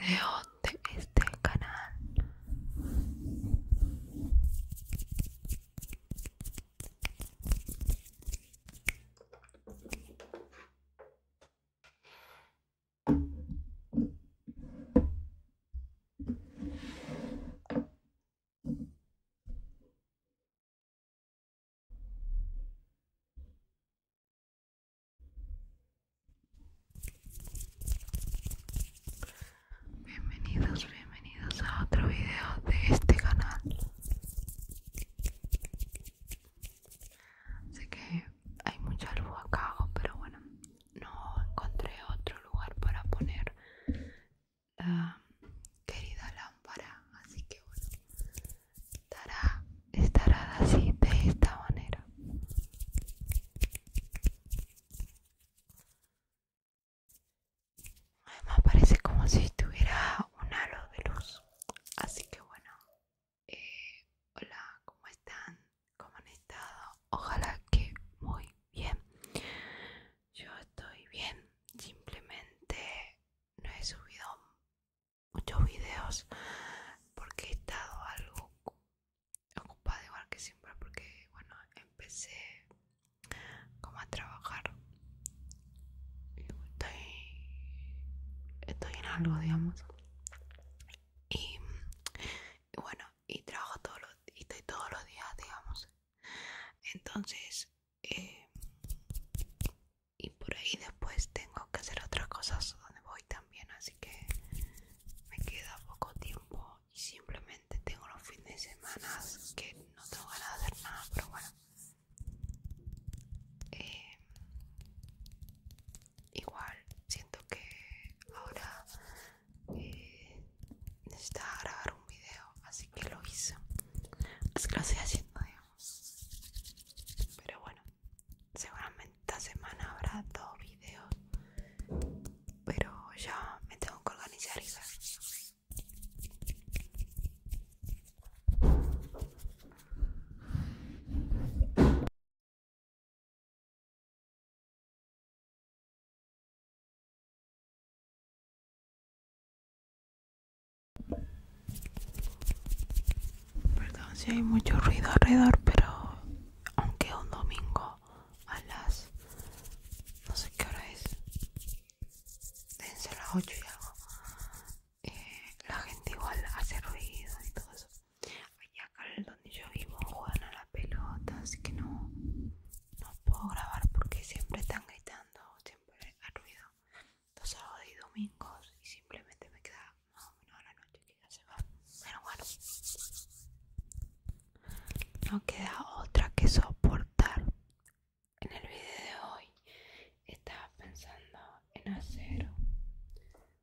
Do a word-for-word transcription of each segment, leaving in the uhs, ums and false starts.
video de este canal. Bienvenidos, bienvenidos a otro video de este canal. Sé que hay mucha luz acá, pero bueno, no encontré otro lugar para poner la querida lámpara, así que bueno, estará, estará así de esta manera. Además parece como si tuviera un halo de luz, así que bueno. Eh, hola, ¿cómo están? ¿Cómo han estado? Ojalá que muy bien. Yo estoy bien, simplemente no he subido muchos videos porque he estado algo ocupada igual que siempre, porque bueno, empecé como a trabajar. Estoy, estoy en algo, digamos. Y, y bueno, y trabajo todos los, y estoy todos los días, digamos. Entonces, eh, y por ahí después tengo que hacer otras cosas donde voy también, así que me queda poco tiempo y simplemente tengo los fines de semana que no tengo ganas de hacer nada, pero bueno. Eh, igual siento que ahora eh, necesitaba grabar un video, así que lo hice. Así que lo estoy haciendo, digamos. Pero bueno, seguramente esta semana habrá dos videos, pero ya me tengo que organizar y ver. Perdón si hay mucho ruido alrededor, pero aunque es un domingo a las, no sé qué hora es, deben ser las ocho y algo, eh, la gente igual hace ruido y todo eso. Y acá donde yo vivo juegan a la pelota, así que no, no puedo grabar porque siempre están gritando, siempre hay ruido los sábados y domingos, y simplemente me queda más o menos a la noche que ya se va. Pero bueno, no queda otra que soportar. En el video de hoy estaba pensando en hacer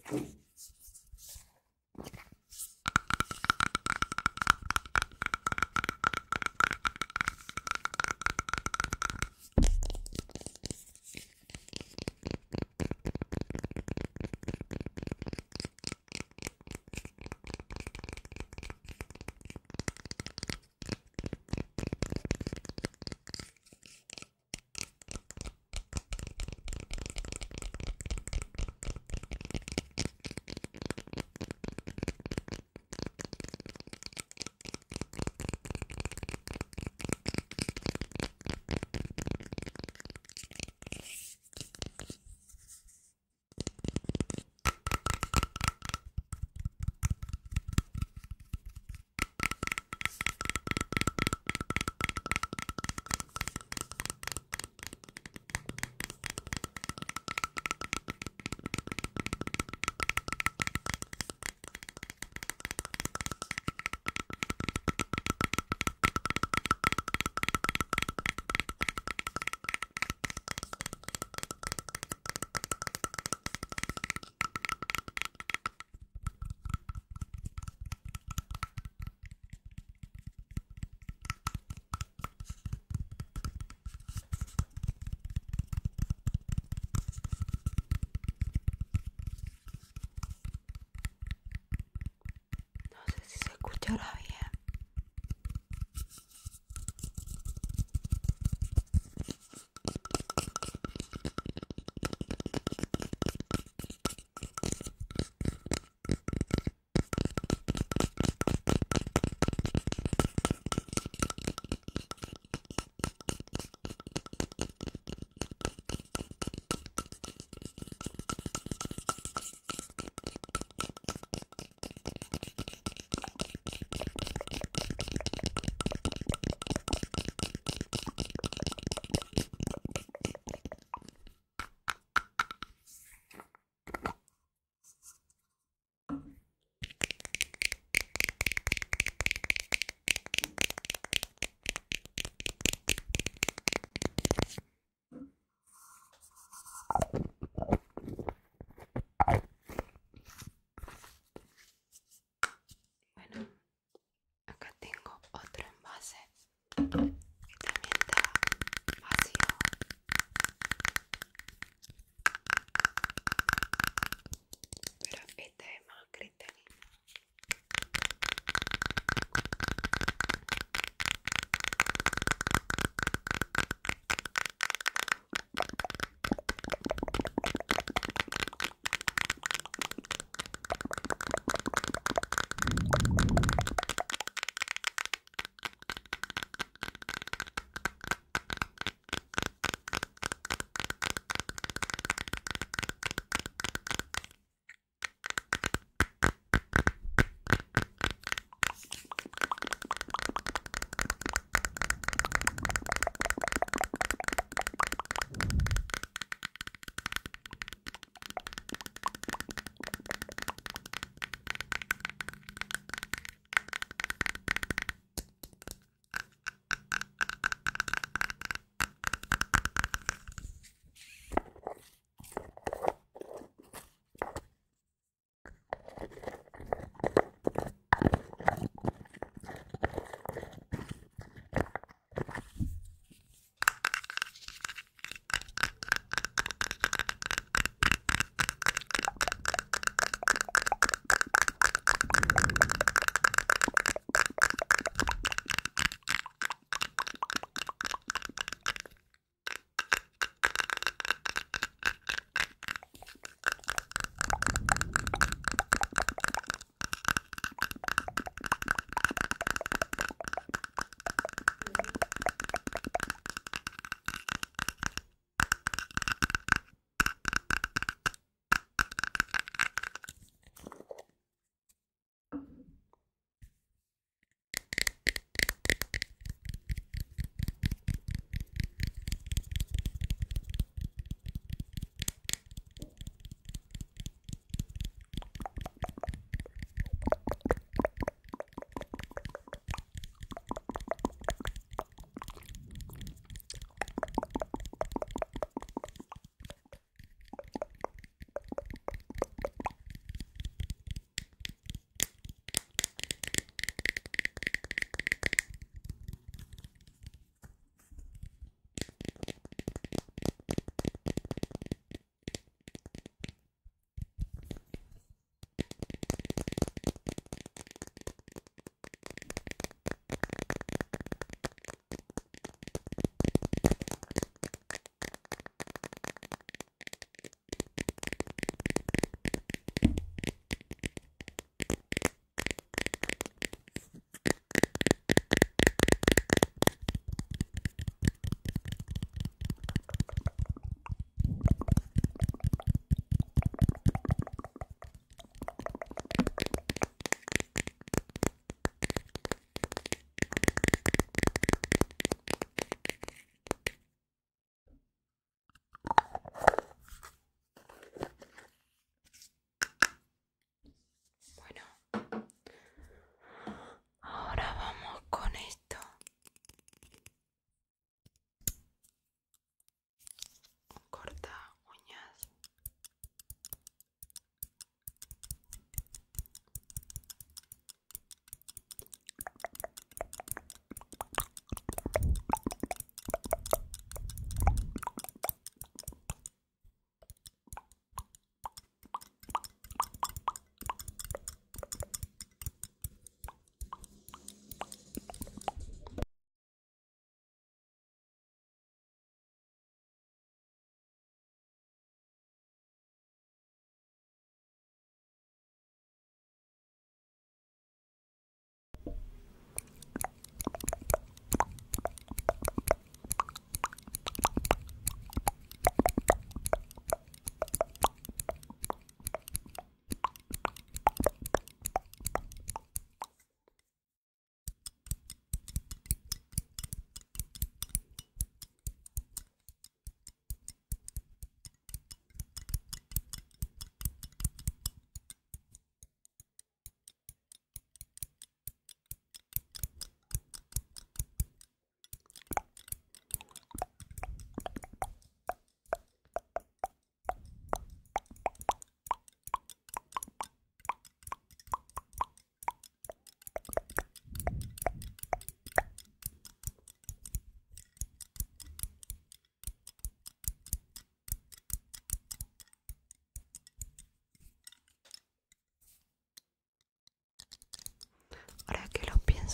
No sé si se escuchará bien.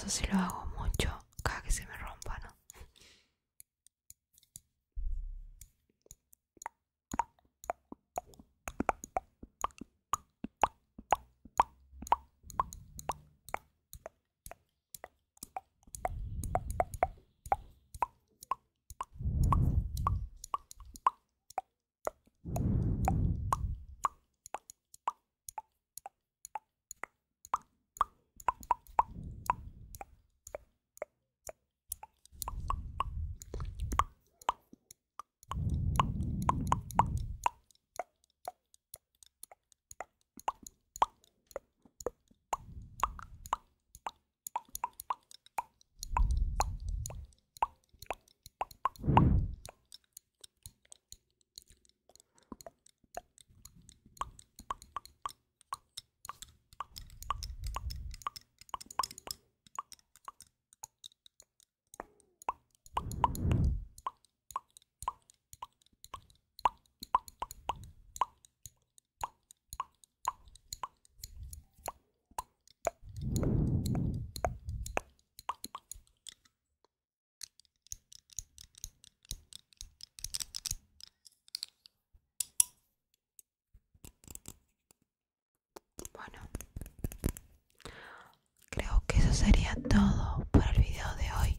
pasa si lo hago mucho? Cada que se me rompa, ¿no? Bueno, creo que eso sería todo por el video de hoy.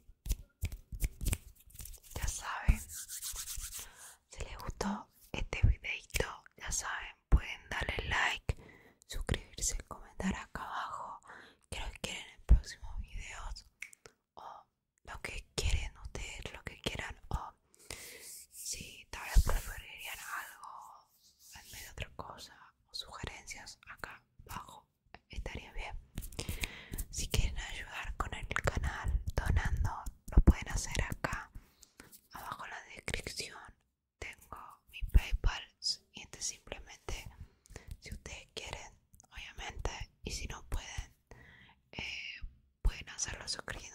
Ya saben, si les gustó este videito, ya saben, pueden darle like, suscribirse, comentar acá abajo qué es lo que quieren en próximos videos, o lo que quieren ustedes, lo que quieran, o si tal vez preferirían algo en vez de otra cosa, o sugerencias acá abajo, estaría bien. Si quieren ayudar con el canal donando, lo pueden hacer acá abajo en la descripción. Tengo mi PayPal y este simplemente, si ustedes quieren, obviamente, y si no pueden, eh, pueden hacerlo suscribiendo